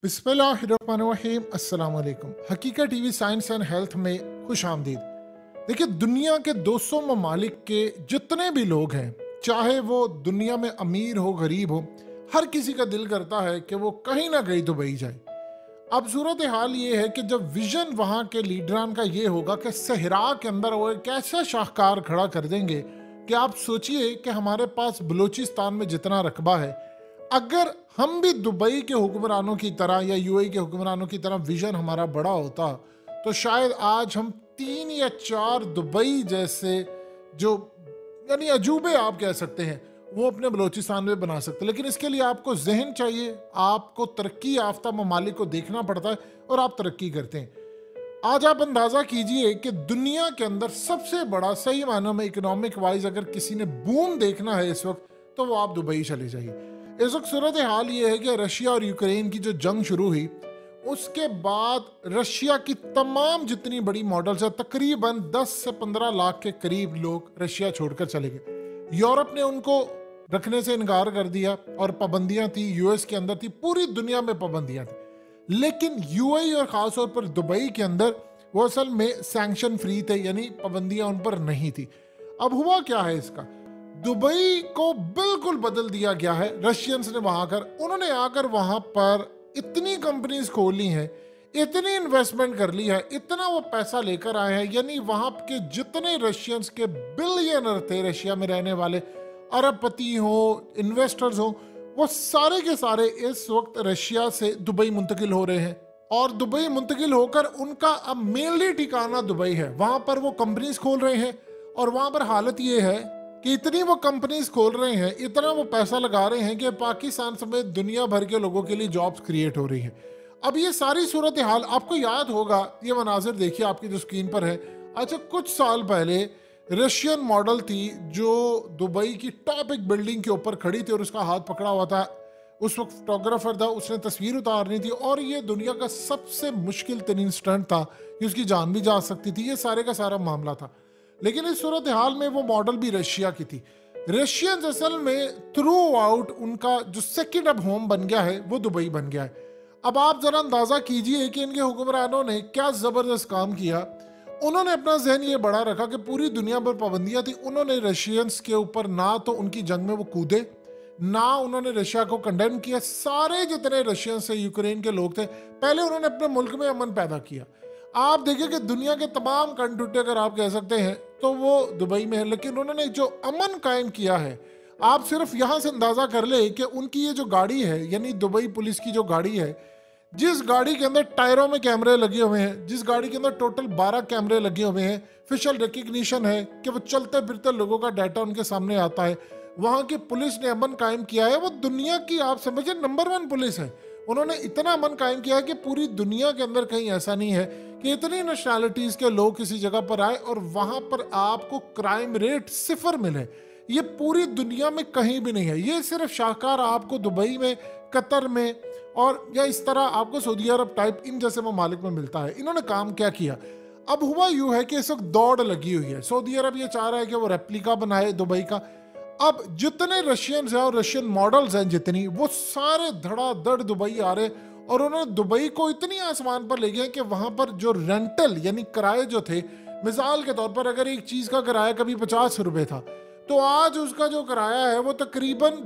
बिस्मिल्लाहिर्रहमानिर्रहीम अस्सलाम वालेकुम। हकीकत टीवी साइंस एंड हेल्थ में खुश आमदीद। देखिए, दुनिया के 200 ममालिक के जितने भी लोग हैं, चाहे वो दुनिया में अमीर हो गरीब हो, हर किसी का दिल करता है कि वो कहीं ना कहीं दुबई जाए। अब सूरत हाल ये है कि जब विजन वहाँ के लीडरान का ये होगा कि सहरा के अंदर वो एक ऐसा शाहकार खड़ा कर देंगे कि आप सोचिए कि हमारे पास बलूचिस्तान में जितना रकबा है, अगर हम भी दुबई के हुक्मरानों की तरह या यूएई के हुक्मरानों की तरह विजन हमारा बड़ा होता, तो शायद आज हम 3 या 4 दुबई जैसे जो यानी अजूबे आप कह सकते हैं वो अपने बलूचिस्तान में बना सकते हैं। लेकिन इसके लिए आपको जहन चाहिए, आपको तरक्की याफ्ता ममालिक को देखना पड़ता है और आप तरक्की करते हैं। आज आप अंदाजा कीजिए कि दुनिया के अंदर सबसे बड़ा सही मानों में इकोनॉमिक वाइज अगर किसी ने बूम देखना है इस वक्त, तो वो आप दुबई चले जाइए। इस वक्त सूरत हाल ये है कि रशिया और यूक्रेन की जो जंग शुरू हुई, उसके बाद रशिया की तमाम जितनी बड़ी मॉडल्स है, तकरीबन 10 से 15 लाख के करीब लोग रशिया छोड़कर चले गए। यूरोप ने उनको रखने से इनकार कर दिया और पाबंदियां थी, यूएस के अंदर थी, पूरी दुनिया में पाबंदियां थी। लेकिन यूएई और खासतौर पर दुबई के अंदर वो असल में सैंक्शन फ्री थे, यानी पाबंदियां उन पर नहीं थी। अब हुआ क्या है इसका, दुबई को बिल्कुल बदल दिया गया है रशियंस ने। उन्होंने आकर वहां पर इतनी कंपनीज खोली हैं, इतनी इन्वेस्टमेंट कर ली है, इतना वो पैसा लेकर आए हैं, यानी वहां के जितने रशियंस के बिलियनर थे, रशिया में रहने वाले अरबपति हो, इन्वेस्टर्स हो, वो सारे के सारे इस वक्त रशिया से दुबई मुंतकिल हो रहे हैं। और दुबई मुंतकिल होकर उनका अब मेनली ठिकाना दुबई है। वहां पर वो कंपनीज खोल रहे हैं और वहां पर हालत ये है कि इतनी वो कंपनीज खोल रहे हैं, इतना वो पैसा लगा रहे हैं कि पाकिस्तान समेत दुनिया भर के लोगों के लिए जॉब्स क्रिएट हो रही हैं। अब ये सारी सूरत हाल आपको याद होगा, ये मनाजिर देखिए आपकी जो स्क्रीन पर है। अच्छा, कुछ साल पहले रशियन मॉडल थी जो दुबई की टॉप एक बिल्डिंग के ऊपर खड़ी थी और उसका हाथ पकड़ा हुआ था। उस वक्त फोटोग्राफर था, उसने तस्वीर उतारनी थी और ये दुनिया का सबसे मुश्किल तरीन स्टंट था कि उसकी जान भी जा सकती थी। ये सारे का सारा मामला था। लेकिन इस सूरत हाल में वो मॉडल भी रशिया की थी। रशियंस असल में थ्रू आउट उनका जो सेकंड अब होम बन गया है वो दुबई बन गया है। अब आप जरा अंदाजा कीजिए कि इनके हुक्मरानों ने क्या जबरदस्त काम किया। उन्होंने अपना जहन ये बड़ा रखा कि पूरी दुनिया पर पाबंदियां थी। उन्होंने रशियंस के ऊपर ना तो उनकी जंग में वो कूदे, ना उन्होंने रशिया को कंडेम किया। सारे जितने रशियंस से यूक्रेन के लोग थे, पहले उन्होंने अपने मुल्क में अमन पैदा किया। आप देखिए कि दुनिया के तमाम कंट्री अगर आप कह सकते हैं तो वो दुबई में है, लेकिन उन्होंने जो अमन कायम किया है, आप सिर्फ यहाँ से अंदाजा कर ले कि उनकी ये जो गाड़ी है, यानी दुबई पुलिस की जो गाड़ी है, जिस गाड़ी के अंदर टायरों में कैमरे लगे हुए हैं, जिस गाड़ी के अंदर टोटल 12 कैमरे लगे हुए हैं, फेशियल रिकग्निशन है कि वो चलते फिरते लोगों का डाटा उनके सामने आता है, वहाँ की पुलिस ने अमन कायम किया है। वो दुनिया की आप समझिए नंबर 1 पुलिस है। उन्होंने इतना अमन कायम किया है कि पूरी दुनिया के अंदर कहीं ऐसा नहीं है कि इतनी नेशनैलिटीज के लोग किसी जगह पर आए और वहां पर आपको क्राइम रेट 0 मिले। ये पूरी दुनिया में कहीं भी नहीं है। ये सिर्फ शाहकार आपको दुबई में, कतर में और या इस तरह आपको सऊदी अरब टाइप इन जैसे ममालिक में मिलता है। इन्होंने काम क्या किया, अब हुआ यूं है कि इस वक्त दौड़ लगी हुई है। सऊदी अरब ये चाह रहा है कि वो रेप्लिका बनाए दुबई का। अब जितने रशियंस हैं और रशियन मॉडल्स हैं जितनी, वो सारे धड़ाधड़ दुबई आ रहे और उन्होंने दुबई को इतनी आसमान पर ले गए कि वहां पर जो रेंटल यानी किराए जो थे, मिसाल के तौर पर अगर एक चीज का किराया कभी 50 रुपए था, तो आज उसका जो किराया है वो तकरीबन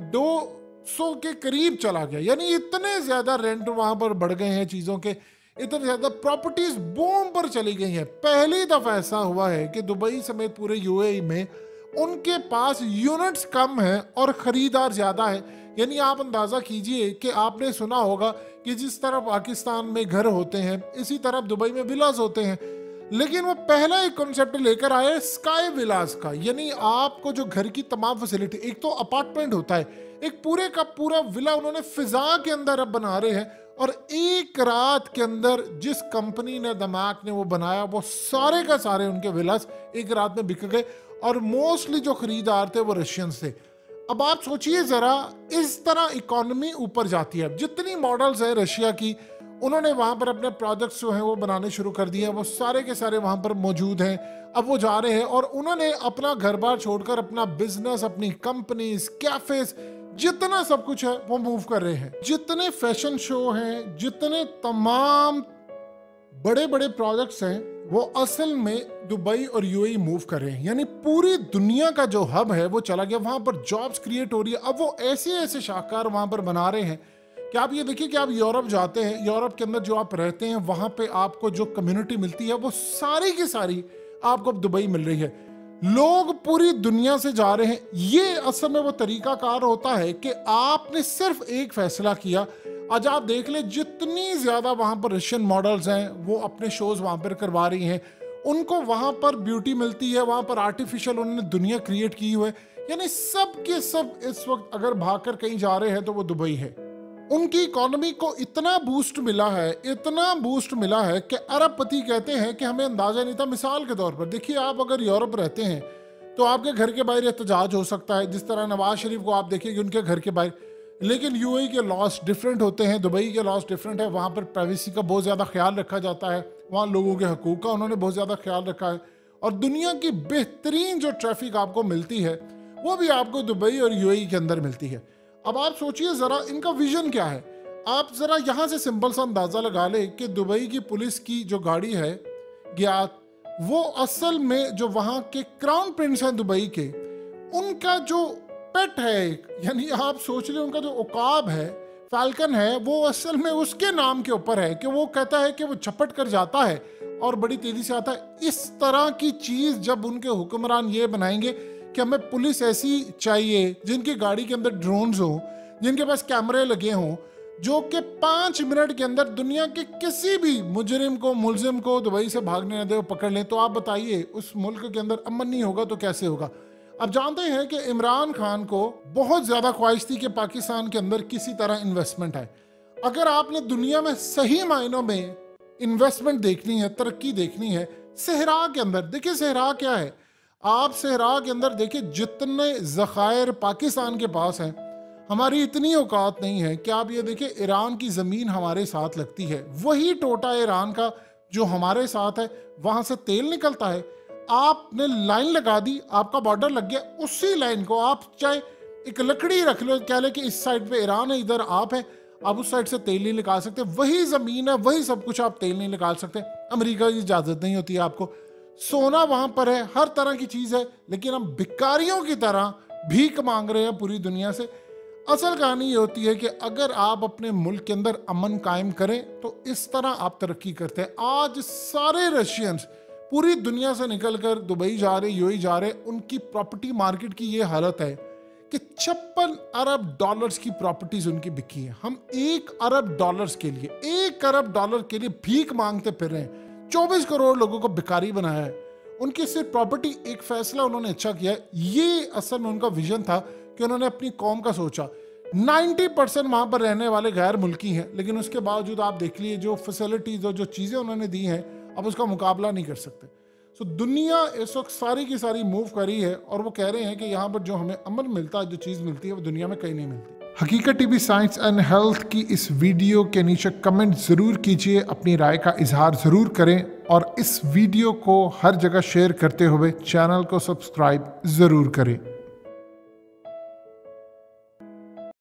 200 के करीब चला गया। यानी इतने ज्यादा रेंट वहां पर बढ़ गए हैं चीजों के, इतने ज्यादा प्रॉपर्टीज बूम पर चली गई हैं। पहली दफा ऐसा हुआ है कि दुबई समेत पूरे यूएई में उनके पास यूनिट्स कम है और खरीदार ज्यादा है। यानी आप अंदाजा कीजिए कि आपने सुना होगा कि जिस तरह पाकिस्तान में घर होते हैं, इसी तरह दुबई में विलास होते हैं। लेकिन वो पहला एक कॉन्सेप्ट लेकर आए स्काई विलास का, यानी आपको जो घर की तमाम फैसिलिटी, एक तो अपार्टमेंट होता है, एक पूरे का पूरा विला उन्होंने फिजा के अंदर अब बना रहे हैं। और एक रात के अंदर जिस कंपनी ने, दिमाग ने वो बनाया, वो सारे का सारे उनके विलास एक रात में बिक गए और मोस्टली जो खरीदार थे वो रशियंस थे। अब आप सोचिए जरा, इस तरह इकोनॉमी ऊपर जाती है। जितनी मॉडल्स है रशिया की, उन्होंने वहां पर अपने प्रोजेक्ट्स जो हैं वो बनाने शुरू कर दिए हैं। वो सारे के सारे वहां पर मौजूद हैं। अब वो जा रहे हैं और उन्होंने अपना घर बार छोड़कर अपना बिजनेस, अपनी कंपनीज, कैफेज जितना सब कुछ है वो मूव कर रहे हैं। जितने फैशन शो हैं, जितने तमाम बड़े बड़े प्रोजेक्ट्स हैं, वो असल में दुबई और यूएई मूव कर रहे हैं। यानी पूरी दुनिया का जो हब है वो चला गया, वहां पर जॉब्स क्रिएट हो रही है। अब वो ऐसे ऐसे शाहकार वहां पर बना रहे हैं कि आप ये देखिए कि आप यूरोप जाते हैं, यूरोप के अंदर जो आप रहते हैं वहां पे आपको जो कम्युनिटी मिलती है वो सारी की सारी आपको अब दुबई मिल रही है। लोग पूरी दुनिया से जा रहे हैं। ये असल में वो तरीकाकार होता है कि आपने सिर्फ एक फैसला किया। आज आप देख ले जितनी ज्यादा वहां पर रशियन मॉडल्स हैं वो अपने शोज वहां पर करवा रही हैं, उनको वहां पर ब्यूटी मिलती है, वहां पर आर्टिफिशियल उन्होंने दुनिया क्रिएट की हुई है। यानी सब के सब इस वक्त अगर भागकर कहीं जा रहे हैं तो वो दुबई है। उनकी इकोनॉमी को इतना बूस्ट मिला है, इतना बूस्ट मिला है कि अरबपति कहते हैं कि हमें अंदाजा नहीं था। मिसाल के तौर पर देखिए, आप अगर यूरोप रहते हैं तो आपके घर के बाहर एहतजाज हो सकता है, जिस तरह नवाज शरीफ को आप देखिए कि उनके घर के बाहर। लेकिन यूएई के लॉज डिफरेंट होते हैं, दुबई के लॉज डिफरेंट है। वहाँ पर प्राइवेसी का बहुत ज़्यादा ख्याल रखा जाता है, वहाँ लोगों के हकूक़ का उन्होंने बहुत ज़्यादा ख्याल रखा है। और दुनिया की बेहतरीन जो ट्रैफिक आपको मिलती है वो भी आपको दुबई और यूएई के अंदर मिलती है। अब आप सोचिए ज़रा इनका विजन क्या है। आप ज़रा यहाँ से सिंपल सा अंदाज़ा लगा ले कि दुबई की पुलिस की जो गाड़ी है गियात, वो असल में जो वहाँ के क्राउन प्रिंस हैं दुबई के, उनका जो पेट है एक, यानी आप सोच लें उनका जो उकाब है, फैल्कन है, वो असल में उसके नाम के ऊपर है कि वो कहता है कि वो झपट कर जाता है और बड़ी तेज़ी से आता है। इस तरह की चीज़ जब उनके हुक्मरान ये बनाएंगे कि हमें पुलिस ऐसी चाहिए जिनकी गाड़ी के अंदर ड्रोन्स हो, जिनके पास कैमरे लगे हों, जो कि 5 मिनट के अंदर दुनिया के किसी भी मुजरिम को, मुलजिम को दुबई से भागने न दे, पकड़ लें, तो आप बताइए उस मुल्क के अंदर अमन नहीं होगा तो कैसे होगा। अब जानते हैं कि इमरान खान को बहुत ज़्यादा ख्वाहिश थी कि पाकिस्तान के अंदर किसी तरह इन्वेस्टमेंट है। अगर आपने दुनिया में सही मायनों में इन्वेस्टमेंट देखनी है, तरक्की देखनी है, सहरा के अंदर देखिए, सहरा क्या है, आप सहरा के अंदर देखिए जितने ज़खायर पाकिस्तान के पास हैं, हमारी इतनी औकात नहीं है कि आप ये देखिए ईरान की ज़मीन हमारे साथ लगती है, वही टोटा ईरान का जो हमारे साथ है, वहाँ से तेल निकलता है। आपने लाइन लगा दी, आपका बॉर्डर लग गया, उसी लाइन को आप चाहे एक लकड़ी रख लो, कह ले कि इस साइड पे ईरान है, इधर आप है, आप उस साइड से तेल नहीं निकाल सकते। वही ज़मीन है, वही सब कुछ, आप तेल नहीं निकाल सकते। अमेरिका की इजाज़त नहीं होती है आपको। सोना वहाँ पर है, हर तरह की चीज़ है, लेकिन हम भिखारियों की तरह भीख मांग रहे हैं पूरी दुनिया से। असल कहानी ये होती है कि अगर आप अपने मुल्क के अंदर अमन कायम करें तो इस तरह आप तरक्की करते हैं। आज सारे रशियंस पूरी दुनिया से निकलकर दुबई जा रहे, यूएई जा रहे। उनकी प्रॉपर्टी मार्केट की ये हालत है कि 56 अरब डॉलर्स की प्रॉपर्टीज उनकी बिकी है। हम 1 अरब डॉलर्स के लिए, 1 अरब डॉलर के लिए भीख मांगते फिर रहे हैं। 24 करोड़ लोगों को भिखारी बनाया है। उनकी सिर्फ प्रॉपर्टी, एक फैसला उन्होंने अच्छा किया है। ये असल में उनका विजन था कि उन्होंने अपनी कौम का सोचा। 90% वहाँ पर रहने वाले गैर मुल्की हैं, लेकिन उसके बावजूद आप देख लिए जो फैसिलिटीज और जो चीज़ें उन्होंने दी हैं, अब उसका मुकाबला नहीं कर सकते। सो दुनिया इस वक्त सारी की सारी मूव कर रही है और वो कह रहे हैं कि यहाँ पर जो हमें अमन मिलता है, जो चीज़ मिलती है, वो दुनिया में कहीं नहीं मिलती। हकीकत टीवी साइंस एंड हेल्थ की इस वीडियो के नीचे कमेंट ज़रूर कीजिए, अपनी राय का इजहार ज़रूर करें और इस वीडियो को हर जगह शेयर करते हुए चैनल को सब्सक्राइब ज़रूर करें।